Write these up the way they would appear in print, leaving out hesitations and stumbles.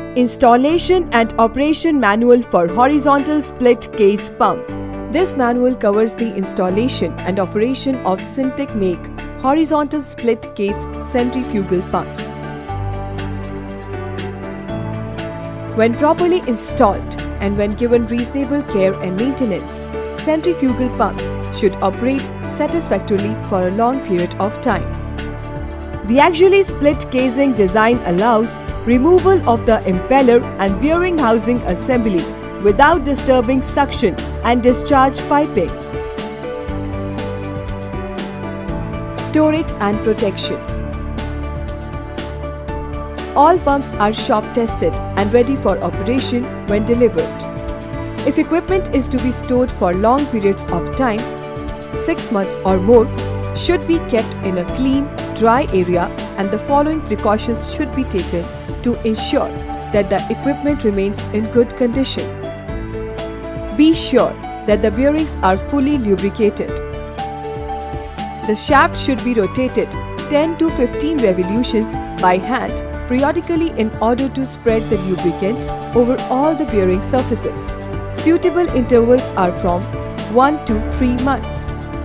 Installation and Operation Manual for Horizontal Split Case Pump. This manual covers the installation and operation of Sintech make horizontal split case centrifugal pumps. When properly installed and when given reasonable care and maintenance, centrifugal pumps should operate satisfactorily for a long period of time. The axially split casing design allows removal of the impeller and bearing housing assembly without disturbing suction and discharge piping. Storage and protection. All pumps are shop tested and ready for operation when delivered. If equipment is to be stored for long periods of time, 6 months or more, should be kept in a clean, dry area, and the following precautions should be taken to ensure that the equipment remains in good condition. Be sure that the bearings are fully lubricated. The shaft should be rotated 10 to 15 revolutions by hand periodically in order to spread the lubricant over all the bearing surfaces. Suitable intervals are from 1 to 3 months.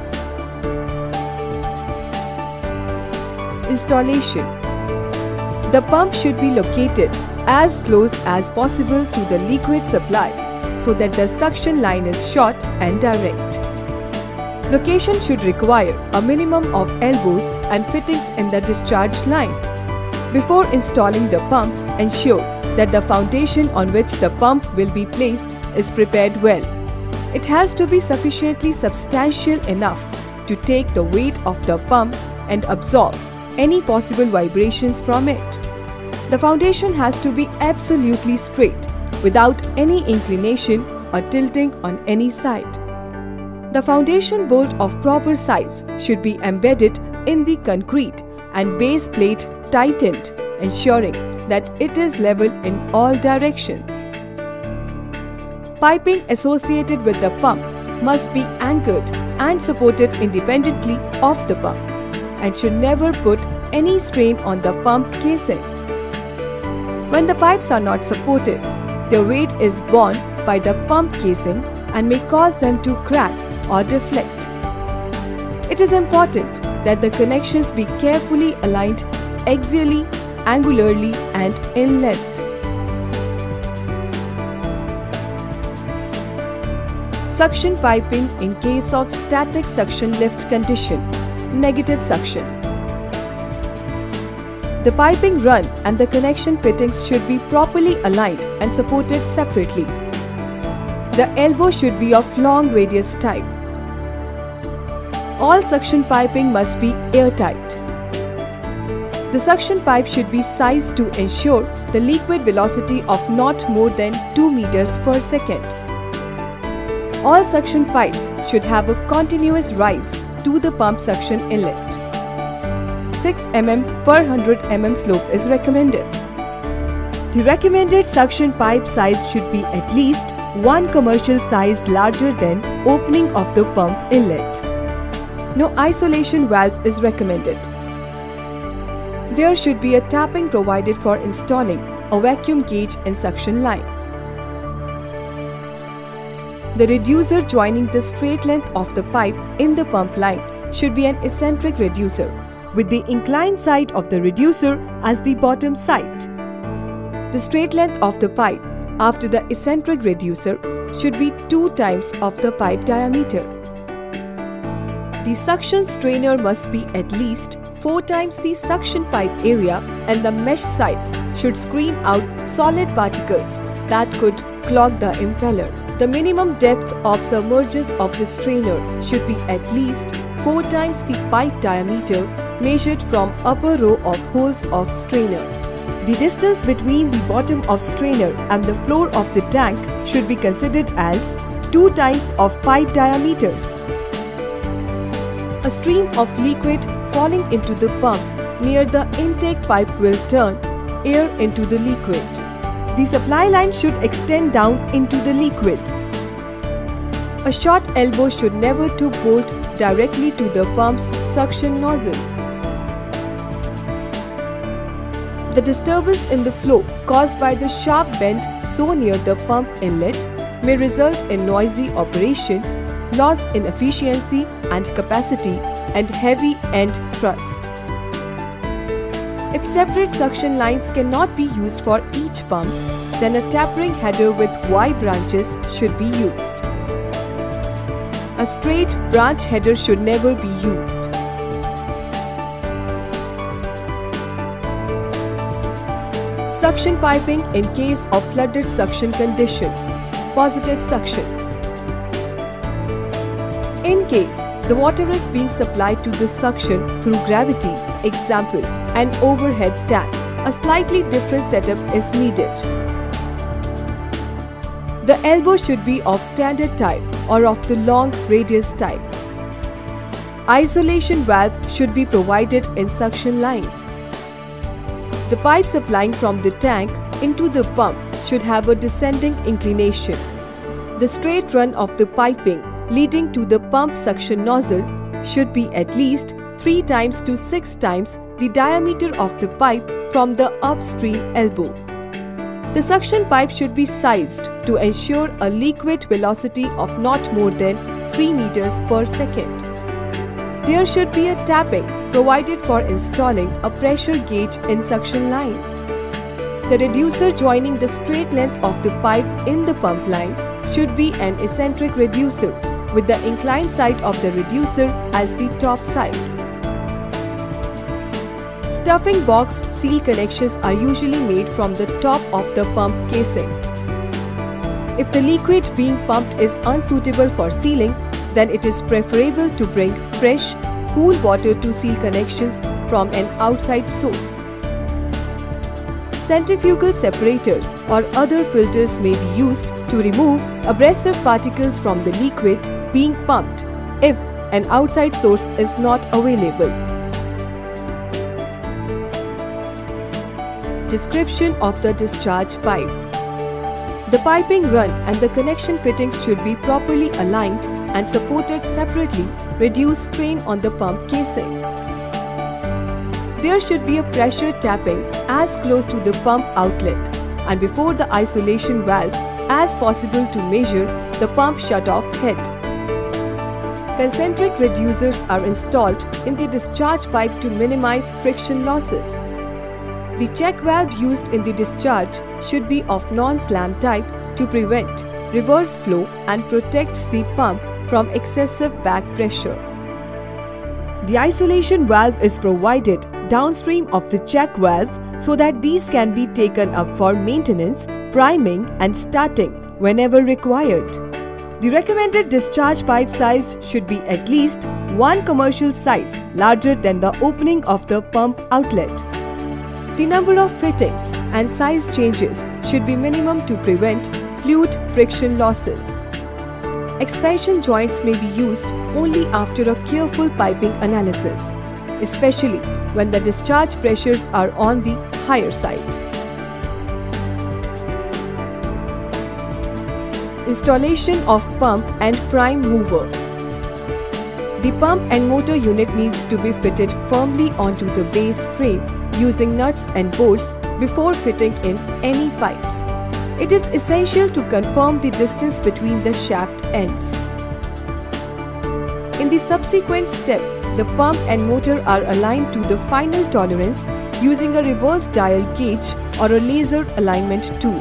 Installation. The pump should be located as close as possible to the liquid supply so that the suction line is short and direct. Location should require a minimum of elbows and fittings in the discharge line. Before installing the pump, ensure that the foundation on which the pump will be placed is prepared well. It has to be sufficiently substantial enough to take the weight of the pump and absorb any possible vibrations from it. The foundation has to be absolutely straight, without any inclination or tilting on any side. The foundation bolt of proper size should be embedded in the concrete and base plate tightened, ensuring that it is level in all directions. Piping associated with the pump must be anchored and supported independently of the pump and should never put any strain on the pump casing. When the pipes are not supported, their weight is borne by the pump casing and may cause them to crack or deflect. It is important that the connections be carefully aligned axially, angularly, and in length. Suction piping in case of static suction lift condition, negative suction. The piping run and the connection fittings should be properly aligned and supported separately. The elbow should be of long radius type. All suction piping must be airtight. The suction pipe should be sized to ensure the liquid velocity of not more than 2 meters per second. All suction pipes should have a continuous rise to the pump suction inlet. 6 mm per 100 mm slope is recommended. The recommended suction pipe size should be at least 1 commercial size larger than opening of the pump inlet. No isolation valve is recommended. There should be a tapping provided for installing a vacuum gauge in suction line. The reducer joining the straight length of the pipe in the pump line should be an eccentric reducer, with the inclined side of the reducer as the bottom side. The straight length of the pipe after the eccentric reducer should be 2 times of the pipe diameter. The suction strainer must be at least 4 times the suction pipe area, and the mesh sides should screen out solid particles that could clog the impeller. The minimum depth of submergence of the strainer should be at least 4 times the pipe diameter measured from upper row of holes of strainer. The distance between the bottom of strainer and the floor of the tank should be considered as 2 times of pipe diameters. A stream of liquid falling into the pump near the intake pipe will turn air into the liquid. The supply line should extend down into the liquid. A short elbow should never to bolt directly to the pump's suction nozzle. The disturbance in the flow caused by the sharp bend so near the pump inlet may result in noisy operation, loss in efficiency and capacity, and heavy end thrust. If separate suction lines cannot be used for each pump, then a tapering header with Y branches should be used. A straight branch header should never be used. Suction piping in case of flooded suction condition. Positive suction. In case the water is being supplied to the suction through gravity, example, an overhead tank, a slightly different setup is needed. The elbow should be of standard type or of the long radius type. Isolation valve should be provided in suction line. The pipe supplying from the tank into the pump should have a descending inclination. The straight run of the piping leading to the pump suction nozzle should be at least 3 times to 6 times the diameter of the pipe from the upstream elbow. The suction pipe should be sized to ensure a liquid velocity of not more than 3 meters per second. There should be a tapping provided for installing a pressure gauge in suction line. The reducer joining the straight length of the pipe in the pump line should be an eccentric reducer with the inclined side of the reducer as the top side. Stuffing box seal connections are usually made from the top of the pump casing. If the liquid being pumped is unsuitable for sealing, then it is preferable to bring fresh, cool water to seal connections from an outside source. Centrifugal separators or other filters may be used to remove abrasive particles from the liquid being pumped if an outside source is not available. Description of the discharge pipe. The piping run and the connection fittings should be properly aligned and supported separately, reduce strain on the pump casing. There should be a pressure tapping as close to the pump outlet and before the isolation valve as possible to measure the pump shutoff head. Concentric reducers are installed in the discharge pipe to minimize friction losses. The check valve used in the discharge should be of non-slam type to prevent reverse flow and protects the pump from excessive back pressure. The isolation valve is provided downstream of the check valve so that these can be taken up for maintenance, priming and starting whenever required. The recommended discharge pipe size should be at least one commercial size larger than the opening of the pump outlet. The number of fittings and size changes should be minimum to prevent fluid friction losses. Expansion joints may be used only after a careful piping analysis, especially when the discharge pressures are on the higher side. Installation of pump and prime mover. The pump and motor unit needs to be fitted firmly onto the base frame using nuts and bolts before fitting in any pipes. It is essential to confirm the distance between the shaft ends. In the subsequent step, the pump and motor are aligned to the final tolerance using a reverse dial gauge or a laser alignment tool.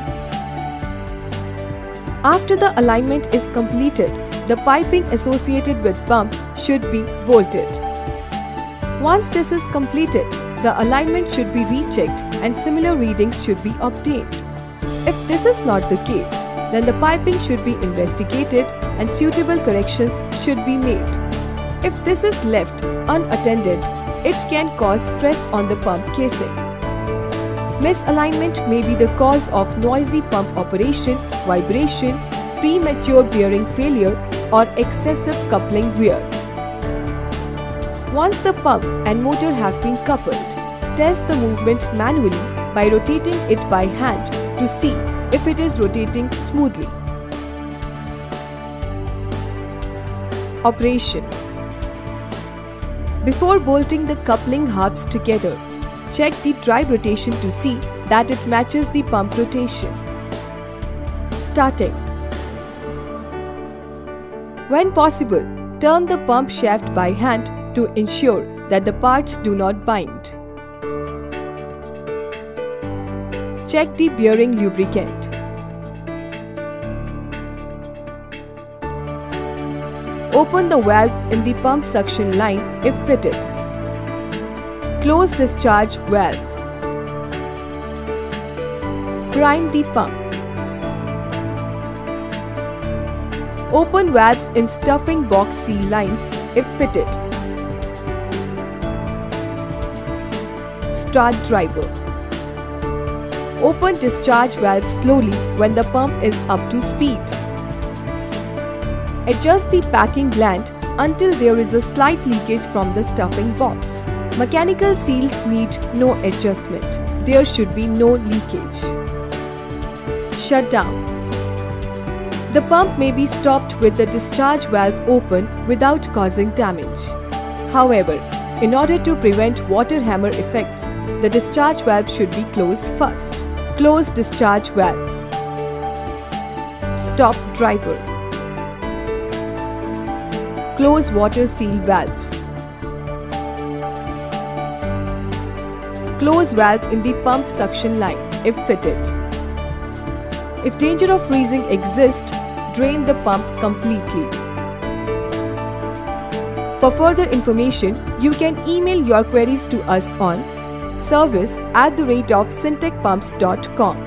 After the alignment is completed, the piping associated with pump should be bolted. Once this is completed, the alignment should be rechecked and similar readings should be obtained. If this is not the case, then the piping should be investigated and suitable corrections should be made. If this is left unattended, it can cause stress on the pump casing. Misalignment may be the cause of noisy pump operation, vibration, premature bearing failure, or excessive coupling wear. Once the pump and motor have been coupled, test the movement manually by rotating it by hand to see if it is rotating smoothly. Operation. Before bolting the coupling halves together, Check the drive rotation to see that it matches the pump rotation. Starting. When possible, turn the pump shaft by hand to ensure that the parts do not bind. Check the bearing lubricant. Open the valve in the pump suction line if fitted. Close discharge valve. Prime the pump. Open valves in stuffing box seal lines if fitted. Start driver. Open discharge valve slowly when the pump is up to speed. Adjust the packing gland until there is a slight leakage from the stuffing box. Mechanical seals need no adjustment. There should be no leakage. Shutdown. The pump may be stopped with the discharge valve open without causing damage. However, in order to prevent water hammer effects, the discharge valve should be closed first. Close discharge valve. Stop driver. Close water seal valves. Close valve in the pump suction line if fitted. If danger of freezing exists, drain the pump completely. For further information, you can email your queries to us on service@sintechpumps.com.